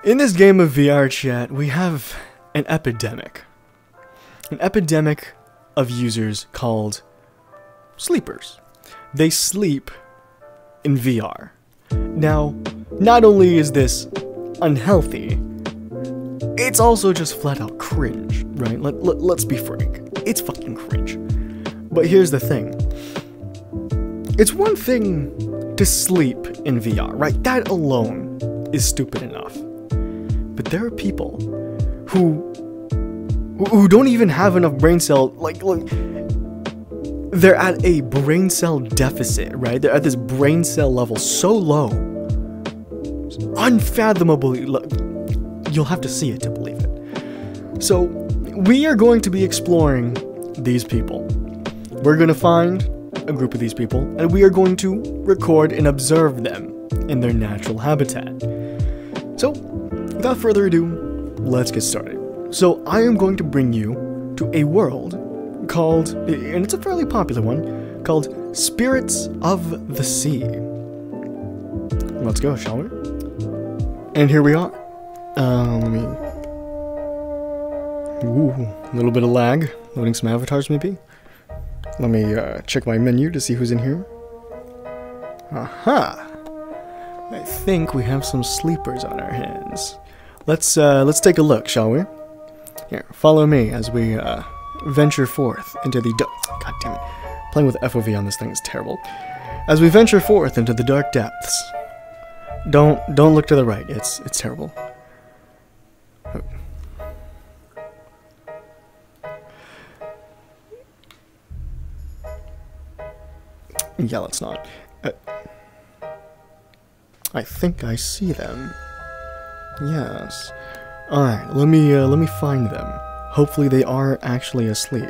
In this game of VRChat, we have an epidemic. An epidemic of users called sleepers. They sleep in VR. Now, not only is this unhealthy, it's also just flat out cringe, right? Let's be frank. It's fucking cringe. But here's the thing. It's one thing to sleep in VR, right? That alone is stupid enough. But there are people who don't even have enough brain cell, like they're at a brain cell deficit, right? They're at this brain cell level so low, unfathomably low. You'll have to see it to believe it. So we are going to be exploring these people. We're going to find a group of these people, and we are going to record and observe them in their natural habitat. So, without further ado, let's get started. So, I am going to bring you to a world called, and it's a fairly popular one, called Spirits of the Sea. Let's go, shall we? And here we are. Let me... Ooh, a little bit of lag. Loading some avatars, maybe? Let me check my menu to see who's in here. Aha! I think we have some sleepers on our hands. Let's take a look, shall we? Here, follow me as we venture forth into the God damn it! Playing with FOV on this thing is terrible. As we venture forth into the dark depths. Don't look to the right. It's terrible. Yeah, let's not. I think I see them. Yes. Alright, let me find them. Hopefully they are actually asleep.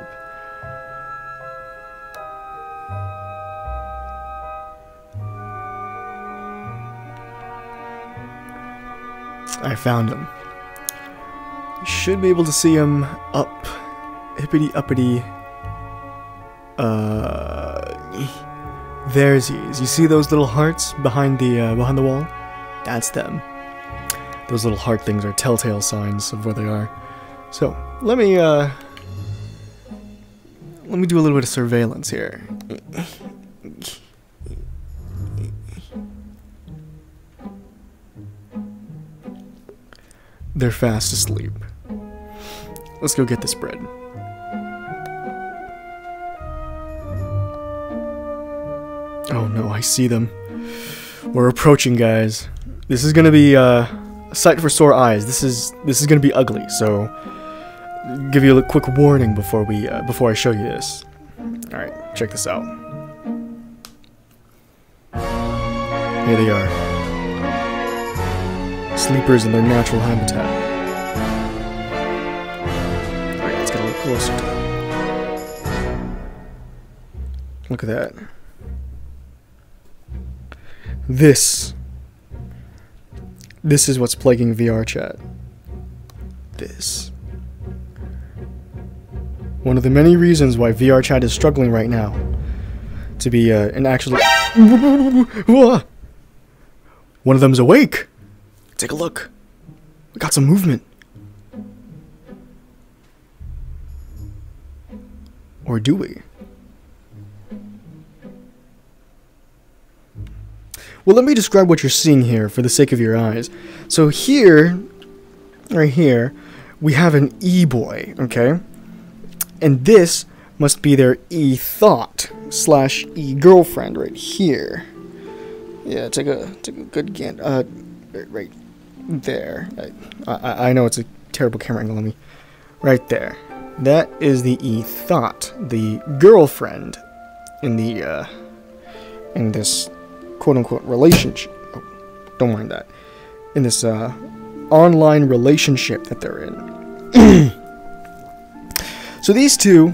I found him. You should be able to see him up, hippity uppity. There's he. You see those little hearts behind the wall? That's them. Those little heart things are telltale signs of where they are. So let me do a little bit of surveillance here. They're fast asleep. Let's go get this bread. Oh no, I see them. We're approaching, guys. This is gonna be a sight for sore eyes. This is gonna be ugly. So, give you a quick warning before I show you this. All right, check this out. Here they are. Sleepers in their natural habitat. All right, let's get a little closer to them. Look at that. This is what's plaguing VRChat. This. One of the many reasons why VRChat is struggling right now to be an actually... One of them's awake! Take a look. We got some movement. Or do we? Well, let me describe what you're seeing here for the sake of your eyes. So here, right here, we have an e-boy, okay? And this must be their e-thought slash e-girlfriend right here. Yeah, take a good gander. Right there. I know it's a terrible camera angle on me. Right there. That is the e-thought, the girlfriend in the in this quote-unquote relationship. Oh, don't mind that. In this online relationship that they're in. So these two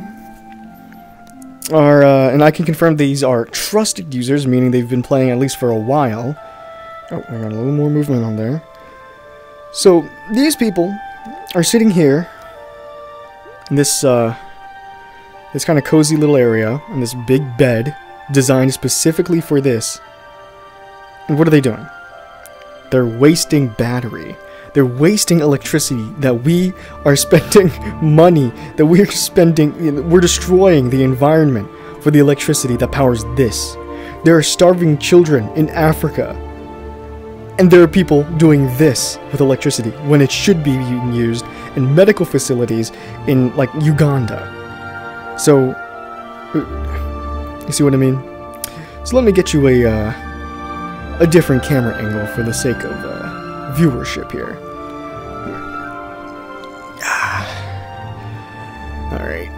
are, and I can confirm these are trusted users, meaning they've been playing at least for a while. Oh, I got a little more movement on there. So these people are sitting here in this this kind of cozy little area in this big bed designed specifically for this. And what are they doing? They're wasting battery. They're wasting electricity that we are spending money, that we're spending, we're destroying the environment for the electricity that powers this. There are starving children in Africa, and there are people doing this with electricity when it should be being used in medical facilities in, like, Uganda. So, you see what I mean? So let me get you a different camera angle for the sake of viewership here. Alright.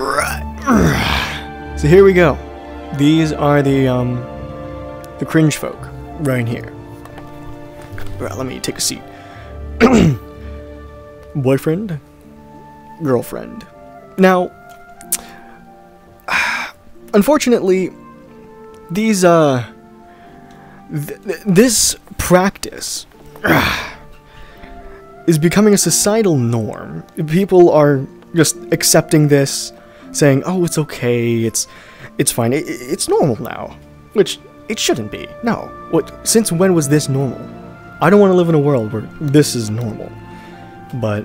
So here we go. These are the cringe folk right here. Alright, let me take a seat. Boyfriend, girlfriend. Now, unfortunately, these this practice is becoming a societal norm. People are just accepting this, saying, "Oh, it's okay. It's fine. It's normal now," which it shouldn't be. No. Since when was this normal? I don't want to live in a world where this is normal. But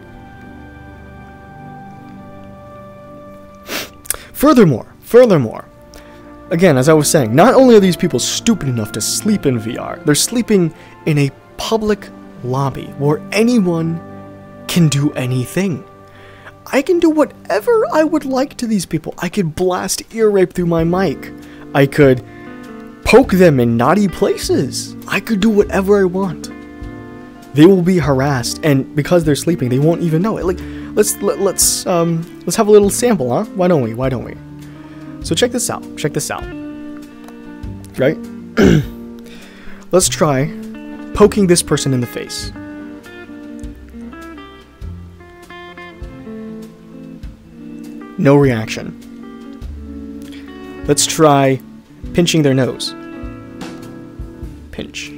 furthermore, again, as I was saying, not only are these people stupid enough to sleep in VR, they're sleeping in a public lobby where anyone can do anything. I can do whatever I would like to these people. I could blast ear rape through my mic. I could poke them in naughty places. I could do whatever I want. They will be harassed, and because they're sleeping, they won't even know it. Like, let's have a little sample, huh? Why don't we? So check this out. Right? Let's try poking this person in the face. No reaction. Let's try pinching their nose. Pinch.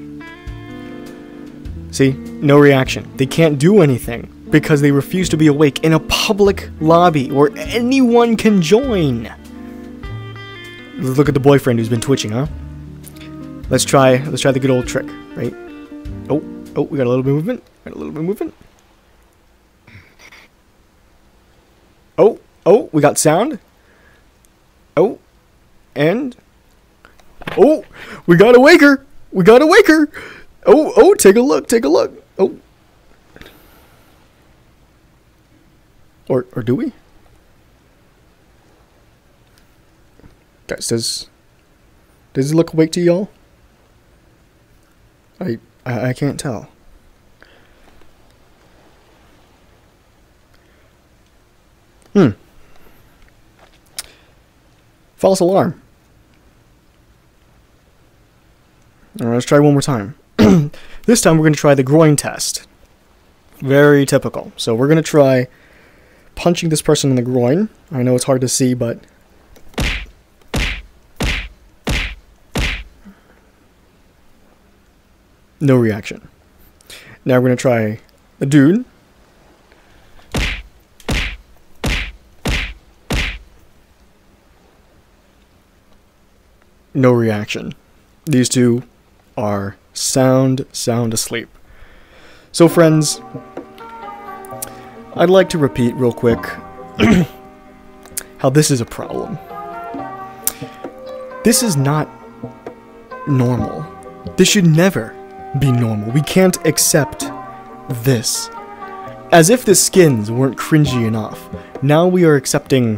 See? No reaction. They can't do anything because they refuse to be awake in a public lobby where anyone can join. Look at the boyfriend who's been twitching, huh? Let's try the good old trick, right? Oh, we got a little bit of movement. Oh, we got sound. Oh, and we got a waker. Oh, take a look. Oh. Or do we? Guys, does it look awake to y'all? I can't tell. False alarm. Alright, let's try one more time. This time we're going to try the groin test. Very typical. So we're going to try punching this person in the groin. I know it's hard to see, but... no reaction. Now we're going to try the dude. No reaction. These two are sound asleep. So friends, I'd like to repeat real quick how this is a problem. This is not normal. This should never be normal. We can't accept this. As if the skins weren't cringy enough, now we are accepting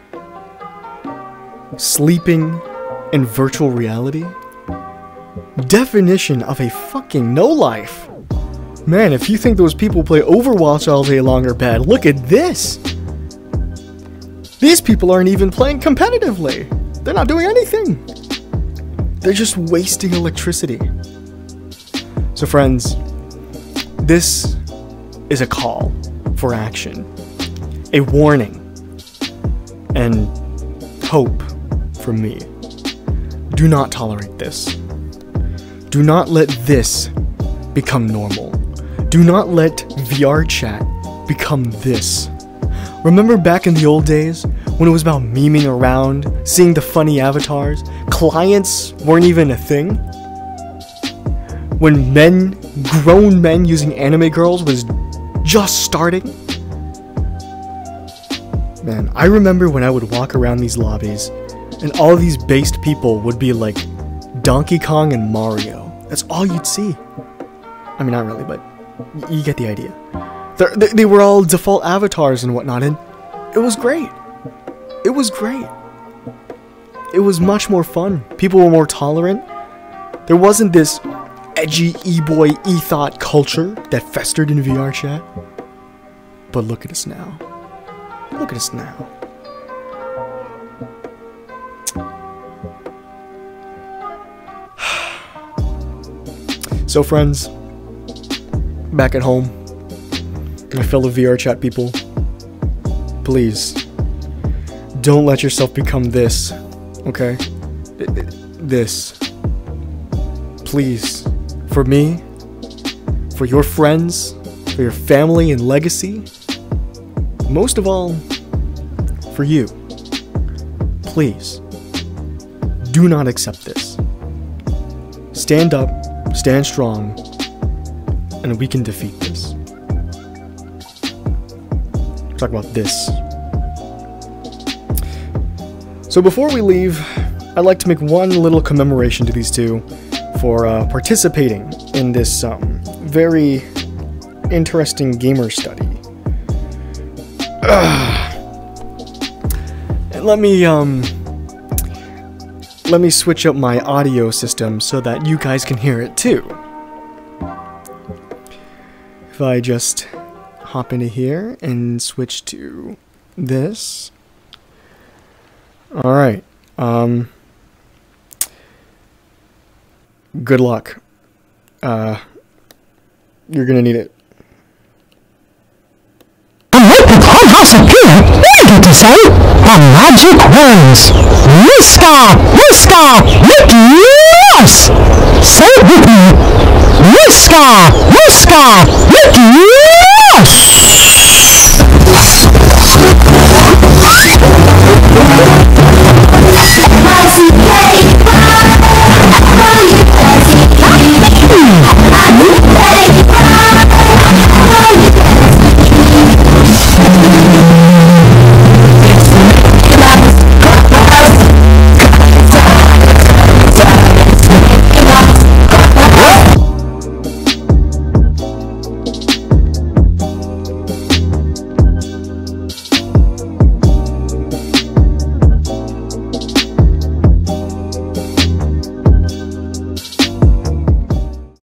sleeping in virtual reality? Definition of a fucking no-life. Man, if you think those people play Overwatch all day long are bad, look at this! These people aren't even playing competitively. They're not doing anything. They're just wasting electricity. So friends, this is a call for action. A warning. And hope from me. Do not tolerate this. Do not let this become normal. Do not let VRChat become this. Remember back in the old days when it was about memeing around, seeing the funny avatars? Clients weren't even a thing? When men grown men using anime girls was just starting. Man, I remember when I would walk around these lobbies and all these based people would be like Donkey Kong and Mario. That's all you'd see. I mean, not really, but you get the idea. They were all default avatars and whatnot, and it was great. It was great. It was much more fun. People were more tolerant. There wasn't this edgy e-boy e-thought culture that festered in VRChat. But look at us now. Look at us now. So friends, back at home, my fellow VRChat people, please, don't let yourself become this, okay? This. Please. For me, for your friends, for your family and legacy, most of all, for you. Please, do not accept this. Stand up, stand strong, and we can defeat this. Talk about this. So before we leave, I'd like to make one little commemoration to these two for participating in this very interesting gamer study. And let me switch up my audio system so that you guys can hear it too. If I just hop into here and switch to this. Alright, good luck. You're gonna need it. House of Peanut, I get to say the magic words. Mr. Mickey Mouse. Say it with me. Mr. Mickey